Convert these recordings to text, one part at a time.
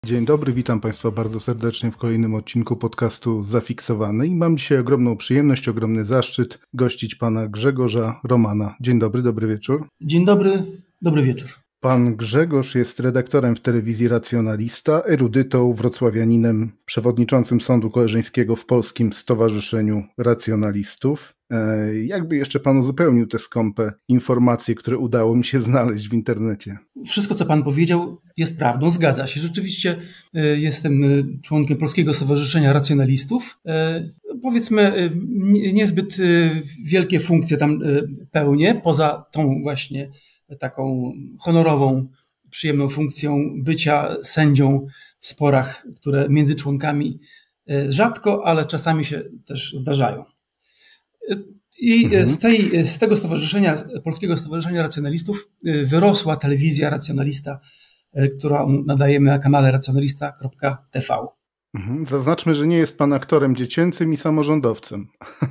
Dzień dobry, witam Państwa bardzo serdecznie w kolejnym odcinku podcastu Zafiksowany i mam dzisiaj ogromną przyjemność, ogromny zaszczyt gościć pana Grzegorza Romana. Dzień dobry, dobry wieczór. Dzień dobry, dobry wieczór. Pan Grzegorz jest redaktorem w telewizji Racjonalista, erudytą, wrocławianinem, przewodniczącym Sądu Koleżeńskiego w Polskim Stowarzyszeniu Racjonalistów. Jakby jeszcze pan uzupełnił te skąpe informacje, które udało mi się znaleźć w internecie? Wszystko, co pan powiedział, jest prawdą, zgadza się. Rzeczywiście jestem członkiem Polskiego Stowarzyszenia Racjonalistów. Powiedzmy, niezbyt wielkie funkcje tam pełnię, poza tą właśnie taką honorową, przyjemną funkcją bycia sędzią w sporach, które między członkami rzadko, ale czasami się też zdarzają. I z tego stowarzyszenia, Polskiego Stowarzyszenia Racjonalistów, wyrosła telewizja Racjonalista, którą nadajemy na kanale racjonalista.tv. Zaznaczmy, że nie jest pan aktorem dziecięcym i samorządowcem.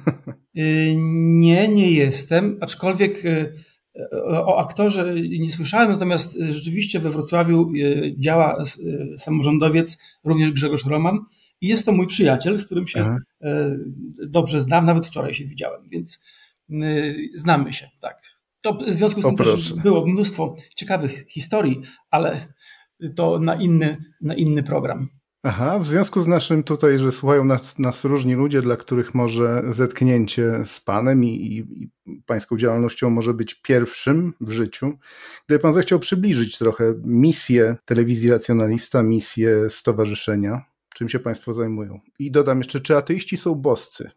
Nie jestem, aczkolwiek o aktorze nie słyszałem, natomiast rzeczywiście we Wrocławiu działa samorządowiec, również Grzegorz Roman, i jest to mój przyjaciel, z którym się dobrze znam, nawet wczoraj się widziałem, więc znamy się, tak. To w związku z tym też było mnóstwo ciekawych historii, ale to na inny program. W związku z naszym tutaj, że słuchają nas różni ludzie, dla których może zetknięcie z panem i pańską działalnością może być pierwszym w życiu, gdyby pan zechciał przybliżyć trochę misję telewizji Racjonalista, misję stowarzyszenia, czym się państwo zajmują. I dodam jeszcze, czy ateiści są boscy?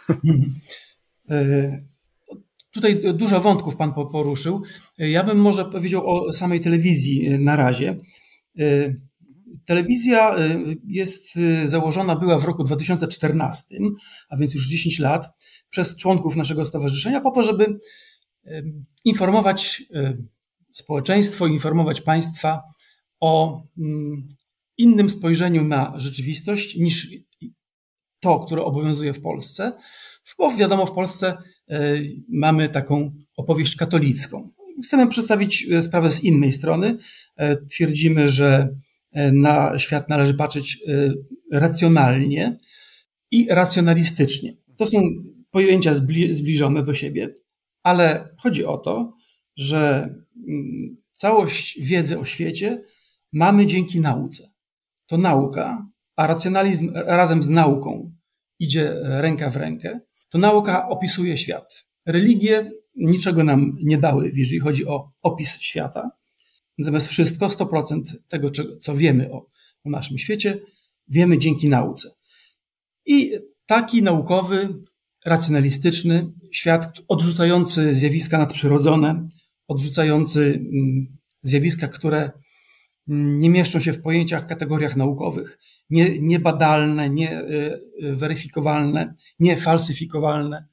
Tutaj dużo wątków pan poruszył. Ja bym może powiedział o samej telewizji na razie. Telewizja była w roku 2014, a więc już 10 lat, przez członków naszego stowarzyszenia po to, żeby informować społeczeństwo, informować państwa o innym spojrzeniu na rzeczywistość niż to, które obowiązuje w Polsce. Bo wiadomo, w Polsce mamy taką opowieść katolicką. Chcemy przedstawić sprawę z innej strony. Twierdzimy, że na świat należy patrzeć racjonalnie i racjonalistycznie. To są pojęcia zbliżone do siebie, ale chodzi o to, że całość wiedzy o świecie mamy dzięki nauce. To nauka, a racjonalizm razem z nauką idzie ręka w rękę. To nauka opisuje świat. Religie niczego nam nie dały, jeżeli chodzi o opis świata. Natomiast wszystko, 100% tego, co wiemy o naszym świecie, wiemy dzięki nauce. I taki naukowy, racjonalistyczny świat, odrzucający zjawiska nadprzyrodzone, odrzucający zjawiska, które nie mieszczą się w pojęciach, kategoriach naukowych, niebadalne, nieweryfikowalne, niefalsyfikowalne.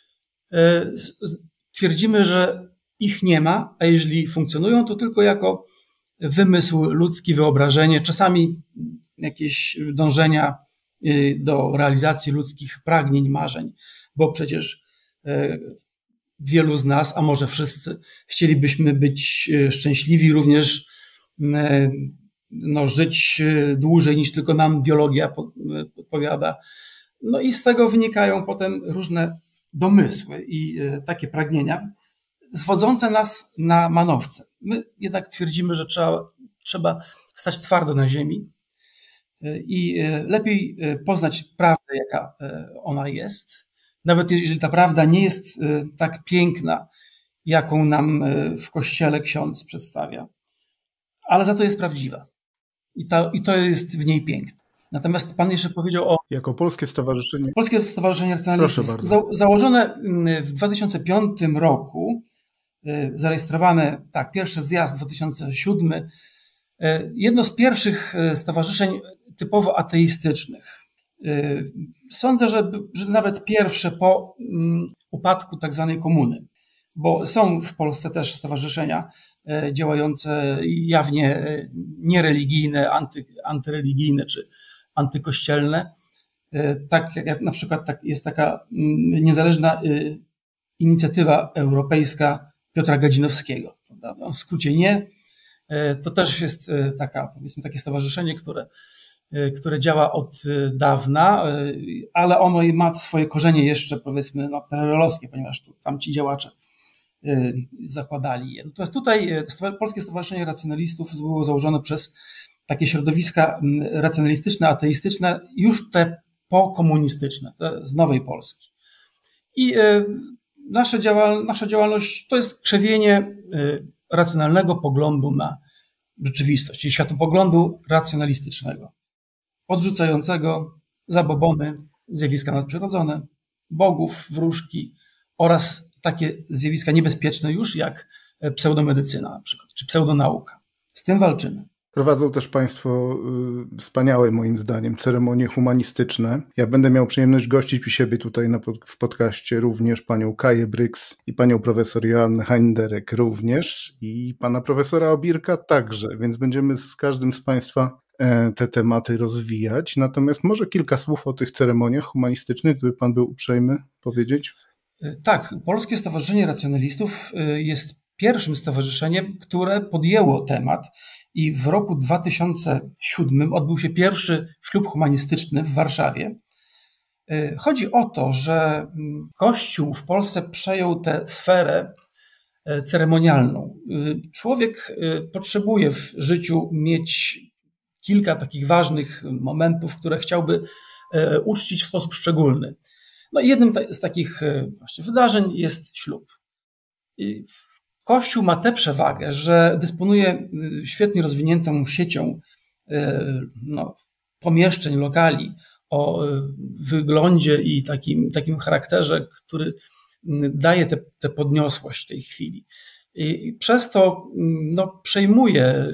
Twierdzimy, że ich nie ma, a jeżeli funkcjonują, to tylko jako wymysł ludzki, wyobrażenie, czasami jakieś dążenia do realizacji ludzkich pragnień, marzeń, bo przecież wielu z nas, a może wszyscy, chcielibyśmy być szczęśliwi, również żyć dłużej niż tylko nam biologia podpowiada. No i z tego wynikają potem różne domysły i takie pragnienia, zwodzące nas na manowce. My jednak twierdzimy, że trzeba stać twardo na ziemi i lepiej poznać prawdę, jaka ona jest. Nawet jeżeli ta prawda nie jest tak piękna, jaką nam w kościele ksiądz przedstawia, ale za to jest prawdziwa. I to jest w niej piękne. Natomiast pan jeszcze powiedział o... Jako Polskie Stowarzyszenie... Polskie Stowarzyszenie Racjonalistów. Założone w 2005 roku, zarejestrowane, pierwszy zjazd 2007, jedno z pierwszych stowarzyszeń typowo ateistycznych. Sądzę, że nawet pierwsze po upadku tak zwanej komuny, bo są w Polsce też stowarzyszenia działające jawnie niereligijne, antyreligijne czy antykościelne. Tak jak na przykład jest taka niezależna inicjatywa europejska Piotra Gadzinowskiego. W skrócie NIE, To też jest powiedzmy, takie stowarzyszenie, które działa od dawna, ale ono ma swoje korzenie jeszcze, powiedzmy, PRL-owskie, ponieważ tamci działacze zakładali je. Natomiast tutaj Polskie Stowarzyszenie Racjonalistów było założone przez takie środowiska racjonalistyczne, ateistyczne, już te pokomunistyczne, te z Nowej Polski. I nasza działalność to jest krzewienie racjonalnego poglądu na rzeczywistość, czyli światopoglądu racjonalistycznego, odrzucającego zabobony, zjawiska nadprzyrodzone, bogów, wróżki oraz takie zjawiska niebezpieczne już jak pseudomedycyna na przykład, czy pseudonauka. Z tym walczymy. Prowadzą też Państwo wspaniałe, moim zdaniem, ceremonie humanistyczne. Ja będę miał przyjemność gościć u siebie tutaj w podcaście również panią Kaję Bryks i panią profesor Joannę Heinderek również i pana profesora Obirka także, więc będziemy z każdym z Państwa te tematy rozwijać. Natomiast może kilka słów o tych ceremoniach humanistycznych, gdyby Pan był uprzejmy powiedzieć? Tak, Polskie Stowarzyszenie Racjonalistów jest pierwszym stowarzyszeniem, które podjęło temat i w roku 2007 odbył się pierwszy ślub humanistyczny w Warszawie. Chodzi o to, że Kościół w Polsce przejął tę sferę ceremonialną. Człowiek potrzebuje w życiu mieć kilka takich ważnych momentów, które chciałby uczcić w sposób szczególny. No i jednym z takich właśnie wydarzeń jest ślub. I Kościół ma tę przewagę, że dysponuje świetnie rozwiniętą siecią pomieszczeń, lokali o wyglądzie i takim charakterze, który daje tę podniosłość tej chwili. I przez to przejmuje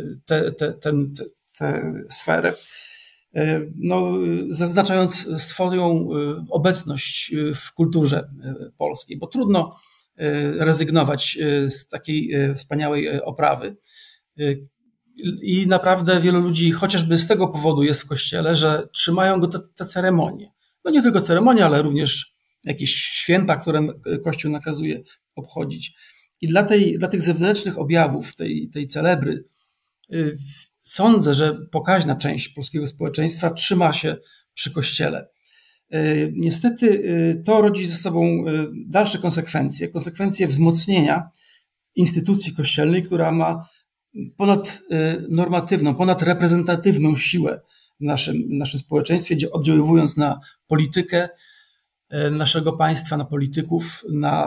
tę sferę, zaznaczając swoją obecność w kulturze polskiej, bo trudno rezygnować z takiej wspaniałej oprawy. I naprawdę wielu ludzi chociażby z tego powodu jest w kościele, że trzymają go te ceremonie. No nie tylko ceremonie, ale również jakieś święta, które Kościół nakazuje obchodzić. I dla tych zewnętrznych objawów, tej celebry, sądzę, że pokaźna część polskiego społeczeństwa trzyma się przy Kościele. Niestety to rodzi ze sobą dalsze konsekwencje wzmocnienia instytucji kościelnej, która ma ponadnormatywną, ponadreprezentatywną siłę w naszym społeczeństwie, oddziaływując na politykę naszego państwa, na polityków,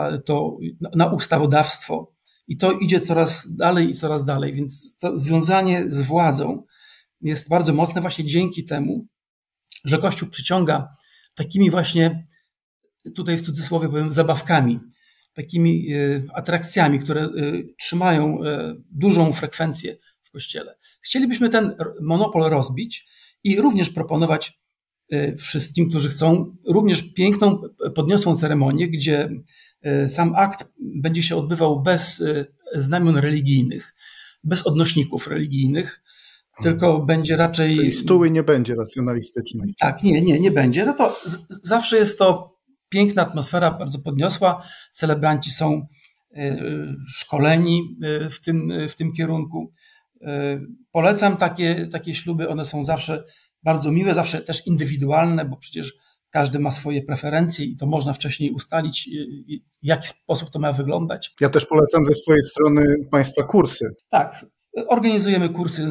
na ustawodawstwo. I to idzie coraz dalej, więc to związanie z władzą jest bardzo mocne właśnie dzięki temu, że Kościół przyciąga takimi właśnie, tutaj w cudzysłowie powiem, zabawkami, takimi atrakcjami, które trzymają dużą frekwencję w Kościele. Chcielibyśmy ten monopol rozbić i również proponować wszystkim, którzy chcą, również piękną, podniosłą ceremonię, gdzie sam akt będzie się odbywał bez znamion religijnych, bez odnośników religijnych, tylko będzie raczej... Czyli stóły nie będzie racjonalistycznej. Tak, nie będzie. No to zawsze jest to piękna atmosfera, bardzo podniosła. Celebranci są szkoleni w tym kierunku. Polecam takie śluby, one są zawsze bardzo miłe, zawsze też indywidualne, bo przecież każdy ma swoje preferencje i to można wcześniej ustalić, w jaki sposób to ma wyglądać. Ja też polecam ze swojej strony Państwa kursy. Tak, organizujemy kursy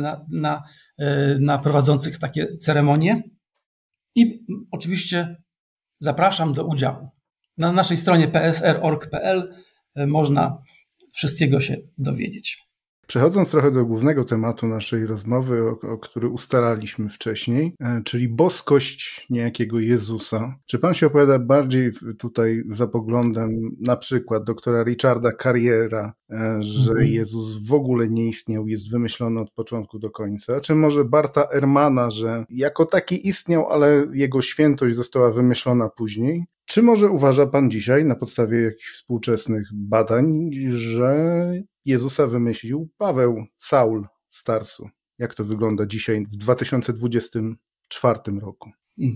na prowadzących takie ceremonie i oczywiście zapraszam do udziału. Na naszej stronie psr.org.pl można wszystkiego się dowiedzieć. Przechodząc trochę do głównego tematu naszej rozmowy, o który ustalaliśmy wcześniej, czyli boskość niejakiego Jezusa. Czy Pan się opowiada bardziej tutaj za poglądem na przykład doktora Richarda Carriera, że Jezus w ogóle nie istniał, jest wymyślony od początku do końca, czy może Barta Ehrmana, że jako taki istniał, ale jego świętość została wymyślona później? Czy może uważa Pan dzisiaj, na podstawie jakichś współczesnych badań, że Jezusa wymyślił Paweł, Saul z Tarsu? Jak to wygląda dzisiaj w 2024 roku?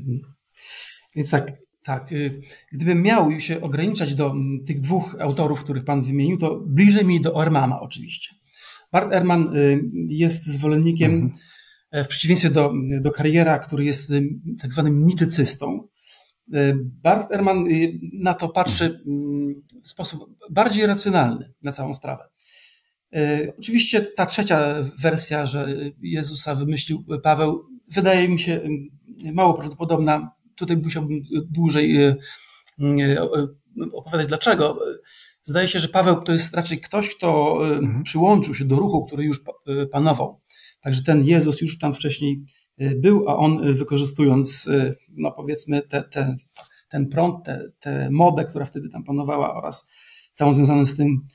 Więc tak. Gdybym miał się ograniczać do tych dwóch autorów, których Pan wymienił, to bliżej mi do Ehrmana oczywiście. Bart Ehrman jest zwolennikiem, w przeciwieństwie do Carriera, który jest tak zwanym mitycystą. Bart Ehrman na to patrzy w sposób bardziej racjonalny na całą sprawę. Oczywiście ta trzecia wersja, że Jezusa wymyślił Paweł, wydaje mi się mało prawdopodobna. Tutaj musiałbym dłużej opowiadać dlaczego. Zdaje się, że Paweł to jest raczej ktoś, kto przyłączył się do ruchu, który już panował. Także ten Jezus już tam wcześniej był, a on wykorzystując, no powiedzmy, ten prąd, tę modę, która wtedy tam panowała oraz całą związaną z tym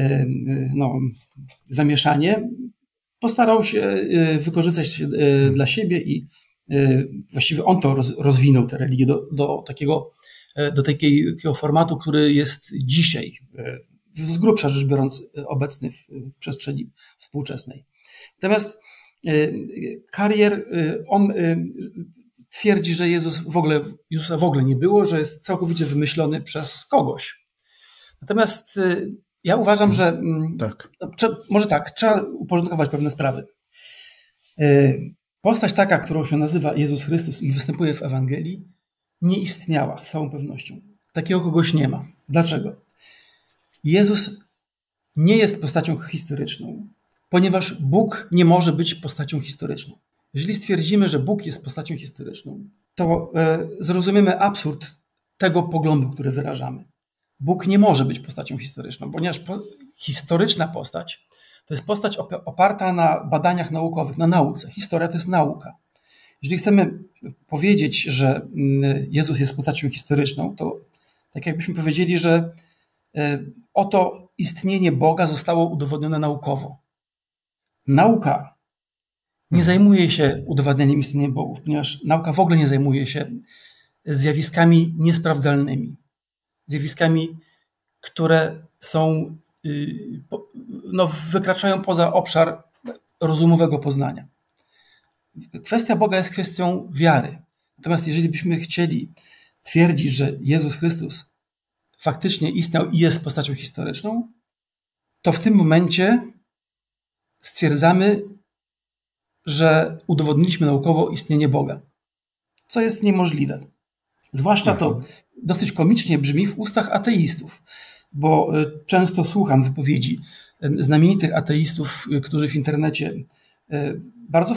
zamieszanie, postarał się wykorzystać dla siebie i właściwie on to rozwinął tę religię do takiego formatu, który jest dzisiaj, z grubsza rzecz biorąc, obecny w przestrzeni współczesnej. Natomiast Carrier, on twierdzi, że Jezusa w ogóle nie było, że jest całkowicie wymyślony przez kogoś. Natomiast ja uważam, że trzeba uporządkować pewne sprawy. Postać taka, którą się nazywa Jezus Chrystus i występuje w Ewangelii, nie istniała z całą pewnością. Takiego kogoś nie ma. Dlaczego? Jezus nie jest postacią historyczną, ponieważ Bóg nie może być postacią historyczną. Jeżeli stwierdzimy, że Bóg jest postacią historyczną, to zrozumiemy absurd tego poglądu, który wyrażamy. Bóg nie może być postacią historyczną, ponieważ historyczna postać to jest postać oparta na badaniach naukowych, na nauce. Historia to jest nauka. Jeżeli chcemy powiedzieć, że Jezus jest postacią historyczną, to tak jakbyśmy powiedzieli, że oto istnienie Boga zostało udowodnione naukowo. Nauka nie zajmuje się udowadnianiem istnienia bogów, ponieważ nauka w ogóle nie zajmuje się zjawiskami niesprawdzalnymi. Zjawiskami, które są, wykraczają poza obszar rozumowego poznania. Kwestia Boga jest kwestią wiary. Natomiast jeżeli byśmy chcieli twierdzić, że Jezus Chrystus faktycznie istniał i jest postacią historyczną, to w tym momencie stwierdzamy, że udowodniliśmy naukowo istnienie Boga, co jest niemożliwe. Zwłaszcza to dosyć komicznie brzmi w ustach ateistów, bo często słucham wypowiedzi znamienitych ateistów, którzy w internecie bardzo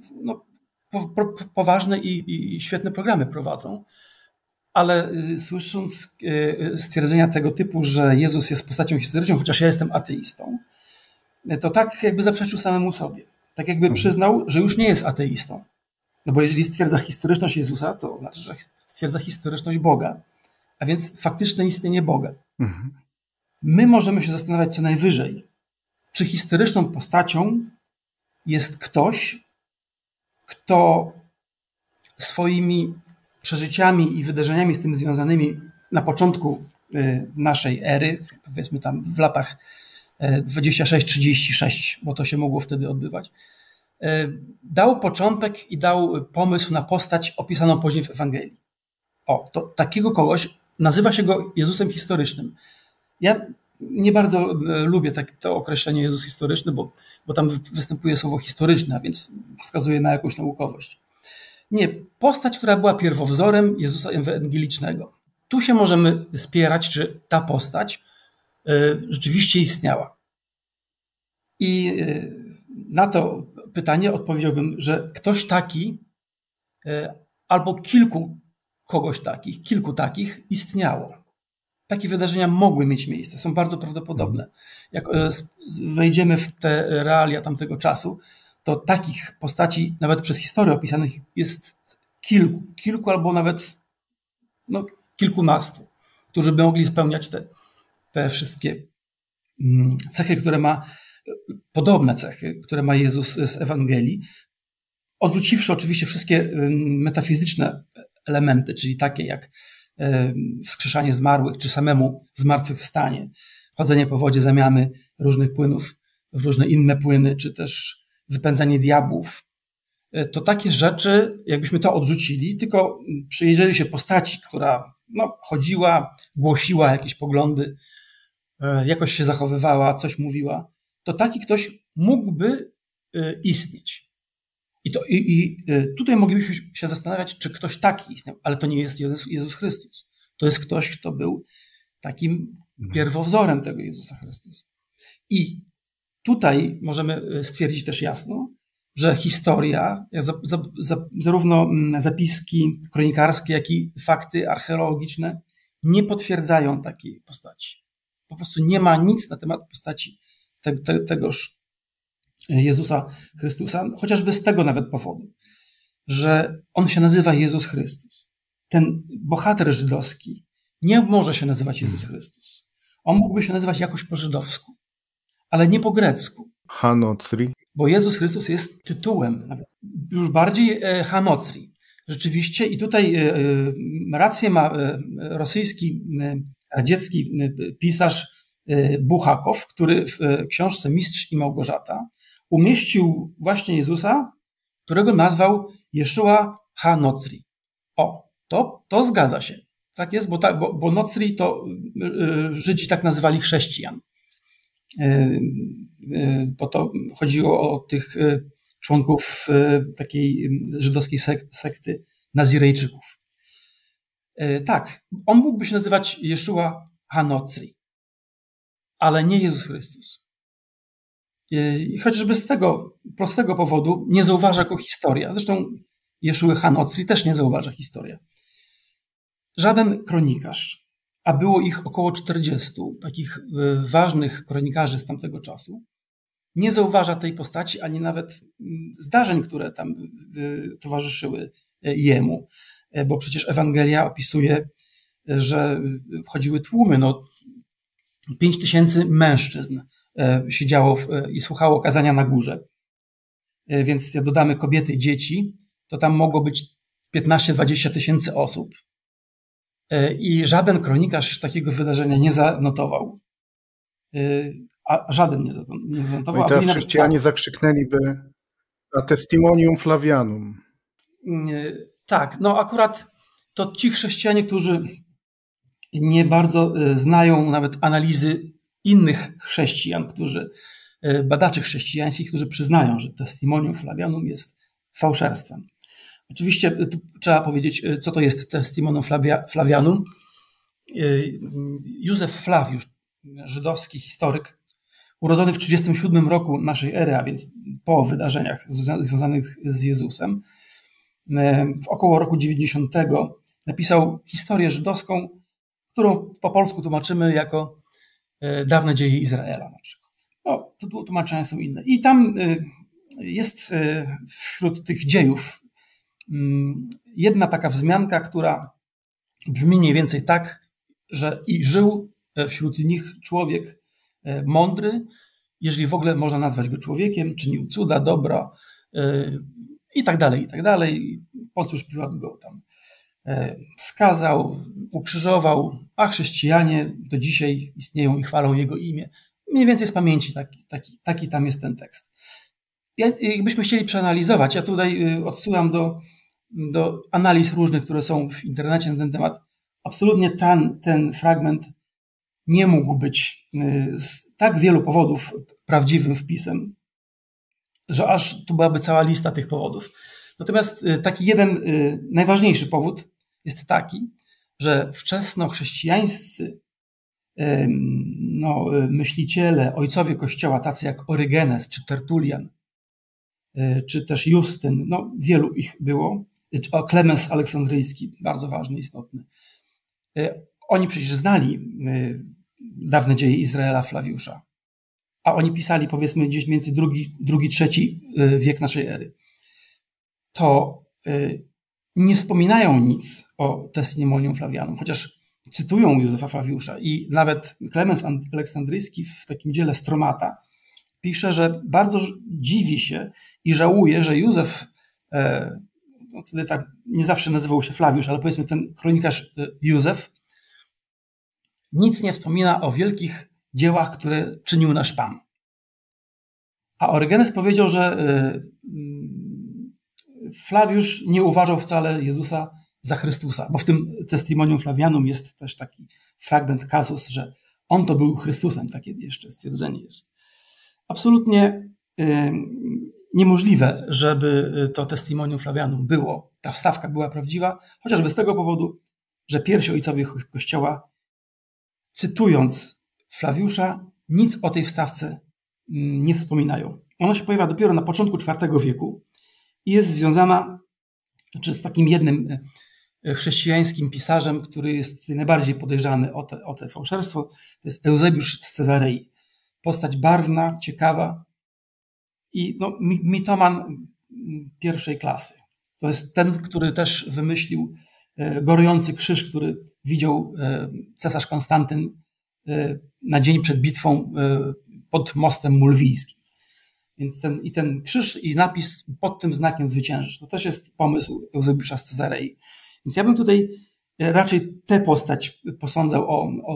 poważne i świetne programy prowadzą, ale słysząc stwierdzenia tego typu, że Jezus jest postacią historyczną, chociaż ja jestem ateistą, to tak jakby zaprzeczył samemu sobie. Tak jakby przyznał, że już nie jest ateistą. No bo jeżeli stwierdza historyczność Jezusa, to znaczy, że stwierdza historyczność Boga, a więc faktyczne istnienie Boga. My możemy się zastanawiać co najwyżej, czy historyczną postacią jest ktoś, kto swoimi przeżyciami i wydarzeniami z tym związanymi na początku naszej ery, powiedzmy tam w latach 26-36, bo to się mogło wtedy odbywać, dał początek i dał pomysł na postać opisaną później w Ewangelii. To takiego kogoś nazywa się go Jezusem historycznym. Ja nie bardzo lubię to określenie Jezus historyczny, bo tam występuje słowo historyczne, a więc wskazuje na jakąś naukowość. Nie, postać, która była pierwowzorem Jezusa ewangelicznego. Tu się możemy spierać, czy ta postać rzeczywiście istniała. I na to pytanie odpowiedziałbym, że ktoś taki albo kilku takich istniało. Takie wydarzenia mogły mieć miejsce, są bardzo prawdopodobne. Jak wejdziemy w te realia tamtego czasu, to takich postaci nawet przez historię opisanych jest kilku albo nawet kilkunastu, którzy by mogli spełniać te wszystkie cechy, podobne cechy, które ma Jezus z Ewangelii, odrzuciwszy oczywiście wszystkie metafizyczne elementy, czyli takie jak wskrzeszanie zmarłych, czy samemu zmartwychwstanie, chodzenie po wodzie, zamiany różnych płynów w różne inne płyny, czy też wypędzanie diabłów. To takie rzeczy, jakbyśmy to odrzucili, tylko przyjrzeli się postaci, która chodziła, głosiła jakieś poglądy, jakoś się zachowywała, coś mówiła, to taki ktoś mógłby istnieć. I tutaj moglibyśmy się zastanawiać, czy ktoś taki istniał, ale to nie jest Jezus Chrystus. To jest ktoś, kto był takim pierwowzorem tego Jezusa Chrystusa. I tutaj możemy stwierdzić też jasno, że historia, zarówno zapiski kronikarskie, jak i fakty archeologiczne nie potwierdzają takiej postaci. Po prostu nie ma nic na temat postaci tegoż Jezusa Chrystusa, chociażby z tego nawet powodu, że on się nazywa Jezus Chrystus. Ten bohater żydowski nie może się nazywać Jezus Chrystus. On mógłby się nazywać jakoś po żydowsku, ale nie po grecku. Hanocri. Bo Jezus Chrystus jest tytułem, już bardziej Hanocri. Rzeczywiście i tutaj rację ma rosyjski, radziecki pisarz Buchakow, który w książce Mistrz i Małgorzata umieścił właśnie Jezusa, którego nazwał Jeszua HaNocri. O, to zgadza się. Tak jest, bo Nocri to Żydzi tak nazywali chrześcijan. Bo to chodziło o tych członków takiej żydowskiej sekty Nazirejczyków. Tak, on mógłby się nazywać Jeszua HaNocri, ale nie Jezus Chrystus. I chociażby z tego prostego powodu nie zauważa go historia. Zresztą Jeszuły HaNocri też nie zauważa historia. Żaden kronikarz, a było ich około 40, takich ważnych kronikarzy z tamtego czasu, nie zauważa tej postaci, ani nawet zdarzeń, które tam towarzyszyły jemu. Bo przecież Ewangelia opisuje, że chodziły tłumy, 5000 mężczyzn siedziało i słuchało kazania na górze. Więc jak dodamy kobiety i dzieci, to tam mogło być 15-20 tysięcy osób. I żaden kronikarz takiego wydarzenia nie zanotował. A żaden nie zanotował. No i teraz chrześcijanie zakrzyknęliby a testimonium Flavianum. Tak, akurat to ci chrześcijanie, którzy nie bardzo znają nawet analizy innych chrześcijan, badaczy chrześcijańskich, którzy przyznają, że testimonium Flavianum jest fałszerstwem. Oczywiście tu trzeba powiedzieć, co to jest testimonium Flavianum. Józef Flawiusz, żydowski historyk, urodzony w 37 roku naszej ery, a więc po wydarzeniach związanych z Jezusem, w około roku 90 napisał historię żydowską, którą po polsku tłumaczymy jako Dawne dzieje Izraela na przykład. Tłumaczenia są inne. I tam jest wśród tych dziejów jedna taka wzmianka, która brzmi mniej więcej tak, że i żył wśród nich człowiek mądry, jeżeli w ogóle można nazwać go człowiekiem, czynił cuda, dobra i tak dalej, i tak dalej. Poncjusz Piłat go tam skazał, ukrzyżował, a chrześcijanie do dzisiaj istnieją i chwalą jego imię. Mniej więcej z pamięci taki tam jest ten tekst. Jakbyśmy chcieli przeanalizować, ja tutaj odsyłam do analiz różnych, które są w internecie na ten temat. Absolutnie ten fragment nie mógł być z tak wielu powodów prawdziwym wpisem, że aż tu byłaby cała lista tych powodów. Natomiast taki jeden najważniejszy powód jest taki, że wczesnochrześcijańscy myśliciele, ojcowie Kościoła, tacy jak Orygenes czy Tertulian, czy też Justyn, wielu ich było, Klemens Aleksandryjski, bardzo ważny, istotny. Oni przecież znali dawne dzieje Izraela Flawiusza, a oni pisali powiedzmy gdzieś między II-III wiek naszej ery. To nie wspominają nic o testimonium Flavianum, chociaż cytują Józefa Flawiusza i nawet Klemens Aleksandryjski w takim dziele Stromata pisze, że bardzo dziwi się i żałuje, że Józef, wtedy tak nie zawsze nazywał się Flawiusz, ale powiedzmy ten kronikarz Józef, nic nie wspomina o wielkich dziełach, które czynił nasz Pan. A Orygenes powiedział, że Flawiusz nie uważał wcale Jezusa za Chrystusa, bo w tym testimonium Flavianum jest też taki fragment kazus, że on to był Chrystusem, takie jeszcze stwierdzenie jest. absolutnie niemożliwe, żeby to testimonium Flavianum było, ta wstawka była prawdziwa, chociażby z tego powodu, że pierwsi ojcowie Kościoła, cytując Flawiusza, nic o tej wstawce nie wspominają. Ona się pojawia dopiero na początku IV wieku i jest związana z takim jednym chrześcijańskim pisarzem, który jest tutaj najbardziej podejrzany o te fałszerstwo. To jest Eusebiusz z Cezarei. Postać barwna, ciekawa i mitoman pierwszej klasy. To jest ten, który też wymyślił gorujący krzyż, który widział cesarz Konstantyn na dzień przed bitwą pod mostem mulwijskim. Więc ten krzyż i napis pod tym znakiem zwyciężysz. To też jest pomysł Eusebiusza z Cezarei. Więc ja bym tutaj raczej tę postać posądzał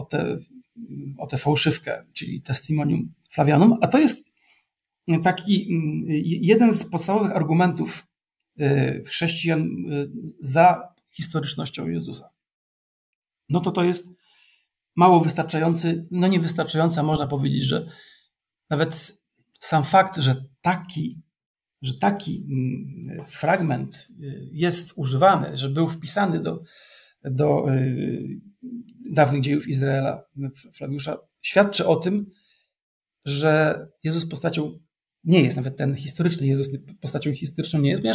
o tę fałszywkę, czyli testimonium Flavianum, a to jest taki jeden z podstawowych argumentów chrześcijan za historycznością Jezusa. No to jest mało wystarczający, niewystarczający, a można powiedzieć, że nawet sam fakt, że taki fragment jest używany, że był wpisany do dawnych dziejów Izraela Flawiusza, świadczy o tym, że Jezus postacią nie jest, nawet ten historyczny Jezus postacią historyczną nie jest,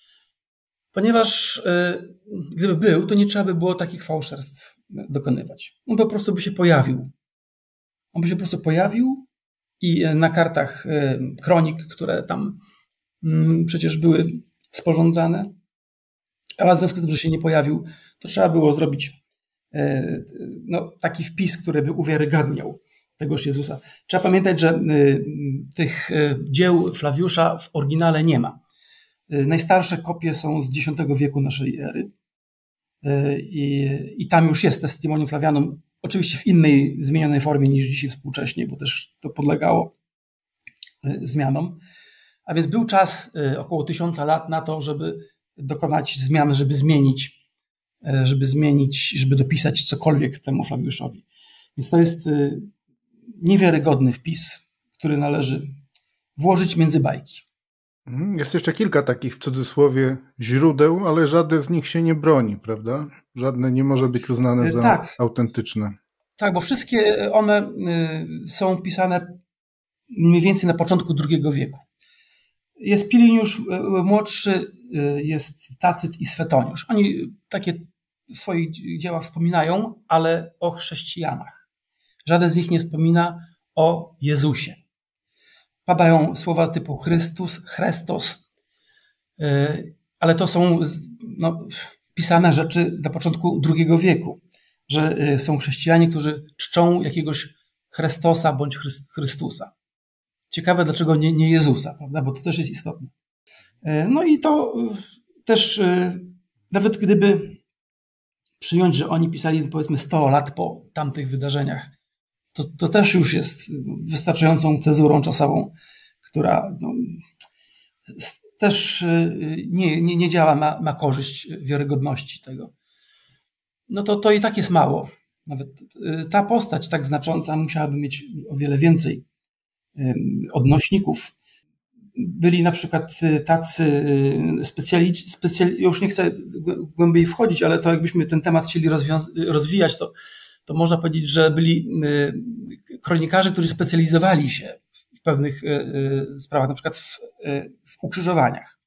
ponieważ gdyby był, to nie trzeba by było takich fałszerstw dokonywać. On po prostu by się pojawił. On by się po prostu pojawił i na kartach kronik, które tam przecież były sporządzane, ale w związku z tym, że się nie pojawił, to trzeba było zrobić taki wpis, który by uwiarygadniał tegoż Jezusa. Trzeba pamiętać, że tych dzieł Flawiusza w oryginale nie ma. Najstarsze kopie są z X wieku naszej ery i tam już jest testimonium Flavianum, oczywiście w innej, zmienionej formie niż dzisiaj współcześnie, bo też to podlegało zmianom. A więc był czas około 1000 lat na to, żeby dokonać zmian, żeby dopisać cokolwiek temu Flawiuszowi. Więc to jest niewiarygodny wpis, który należy włożyć między bajki. Jest jeszcze kilka takich, w cudzysłowie, źródeł, ale żadne z nich się nie broni, prawda? Żadne nie może być uznane za autentyczne. Tak, bo wszystkie one są pisane mniej więcej na początku II wieku. Jest Piliniusz młodszy, jest Tacyt i Swetoniusz. Oni takie w swoich dziełach wspominają, ale o chrześcijanach. Żaden z nich nie wspomina o Jezusie. Padają słowa typu Chrystus, Chrestos, ale to są pisane rzeczy na początku II wieku, że są chrześcijanie, którzy czczą jakiegoś Chrystosa bądź Chrystusa. Ciekawe, dlaczego nie Jezusa, prawda? Bo to też jest istotne. No i to też, nawet gdyby przyjąć, że oni pisali powiedzmy 100 lat po tamtych wydarzeniach, to też już jest wystarczającą cezurą czasową, która też nie działa na korzyść wiarygodności tego. No to i tak jest mało. Nawet ta postać tak znacząca musiałaby mieć o wiele więcej odnośników. Byli na przykład tacy specjaliści, już nie chcę głębiej wchodzić, ale to jakbyśmy ten temat chcieli rozwijać, to można powiedzieć, że byli kronikarze, którzy specjalizowali się w pewnych sprawach, na przykład w ukrzyżowaniach.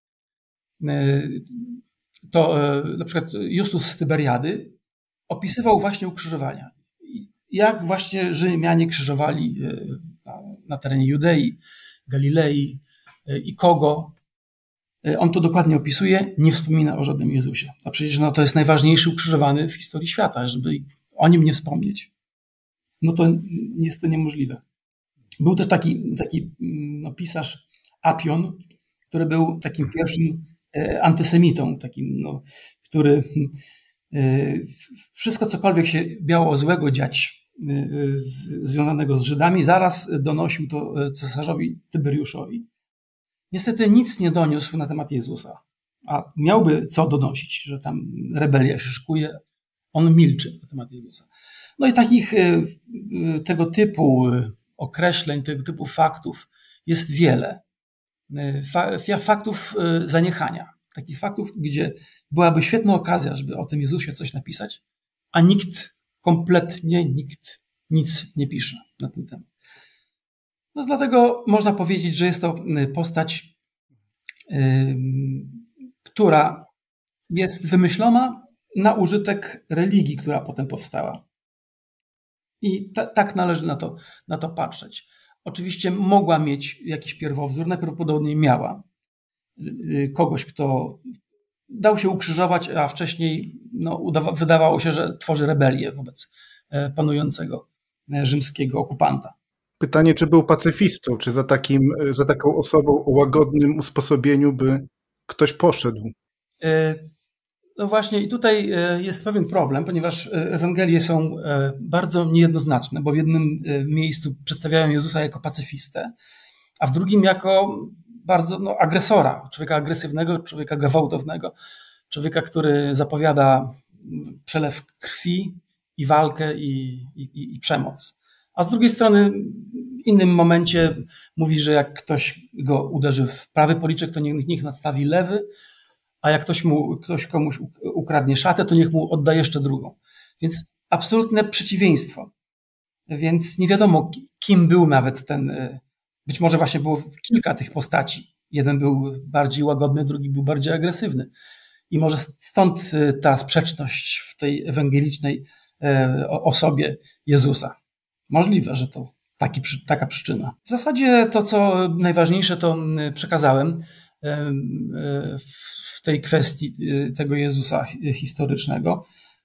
To na przykład Justus z Tyberiady opisywał właśnie ukrzyżowania. Jak właśnie Rzymianie krzyżowali na terenie Judei, Galilei i kogo. On to dokładnie opisuje, nie wspomina o żadnym Jezusie. A przecież to jest najważniejszy ukrzyżowany w historii świata, żeby o nim nie wspomnieć. No to jest to niemożliwe. Był też taki pisarz Apion, który był takim pierwszym antysemitą, który wszystko cokolwiek się miało złego dziać związanego z Żydami, zaraz donosił to cesarzowi Tyberiuszowi. Niestety nic nie doniósł na temat Jezusa, a miałby co donosić, że tam rebelia się szykuje, on milczy na temat Jezusa. No i takich tego typu określeń, tego typu faktów jest wiele. Faktów zaniechania. Takich faktów, gdzie byłaby świetna okazja, żeby o tym Jezusie coś napisać, a kompletnie nikt nic nie pisze na ten temat. No dlatego można powiedzieć, że jest to postać, która jest wymyślona na użytek religii, która potem powstała. I tak należy na to patrzeć. Oczywiście mogła mieć jakiś pierwowzór, najprawdopodobniej miała. Kogoś, kto dał się ukrzyżować, a wcześniej wydawało się, że tworzy rebelię wobec panującego rzymskiego okupanta. Pytanie, czy był pacyfistą, czy za taką osobą o łagodnym usposobieniu by ktoś poszedł? No właśnie i tutaj jest pewien problem, ponieważ Ewangelie są bardzo niejednoznaczne, bo w jednym miejscu przedstawiają Jezusa jako pacyfistę, a w drugim jako bardzo agresora, człowieka agresywnego, człowieka gwałtownego, człowieka, który zapowiada przelew krwi i walkę i przemoc. A z drugiej strony w innym momencie mówi, że jak ktoś go uderzy w prawy policzek, to niech nadstawi lewy, a jak ktoś komuś ukradnie szatę, to niech mu odda jeszcze drugą. Więc absolutne przeciwieństwo. Więc nie wiadomo, kim był nawet ten. Być może właśnie było kilka tych postaci. Jeden był bardziej łagodny, drugi był bardziej agresywny. I może stąd ta sprzeczność w tej ewangelicznej osobie Jezusa. Możliwe, że to taka przyczyna. W zasadzie to, co najważniejsze, to przekazałem w tej kwestii tego Jezusa historycznego.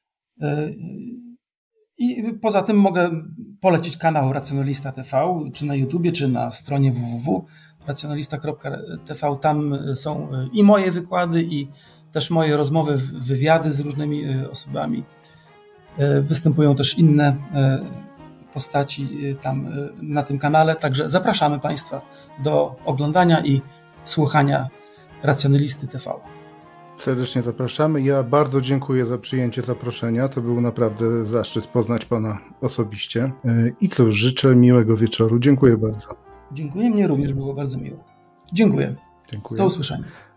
I poza tym mogę polecić kanał Racjonalista TV, czy na YouTubie, czy na stronie www.racjonalista.tv. Tam są i moje wykłady, i też moje rozmowy, wywiady z różnymi osobami. Występują też inne postaci tam na tym kanale, także zapraszamy Państwa do oglądania i słuchania Racjonalisty TV. Serdecznie zapraszamy. Ja bardzo dziękuję za przyjęcie zaproszenia. To był naprawdę zaszczyt poznać Pana osobiście. I cóż, życzę miłego wieczoru. Dziękuję bardzo. Dziękuję, mnie również było bardzo miło. Dziękuję. Dziękuję. Do usłyszenia.